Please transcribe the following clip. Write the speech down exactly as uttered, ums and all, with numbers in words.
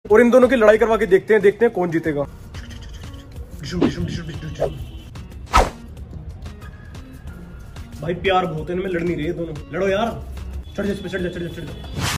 और इन दोनों की लड़ाई करवा के देखते हैं देखते हैं कौन जीतेगा। भाई प्यार बहुत है इनमें, लड़ नहीं रहे दोनों। लड़ो यार, चढ़ जा, चढ़ जा, चढ़ जा, चढ़ जा।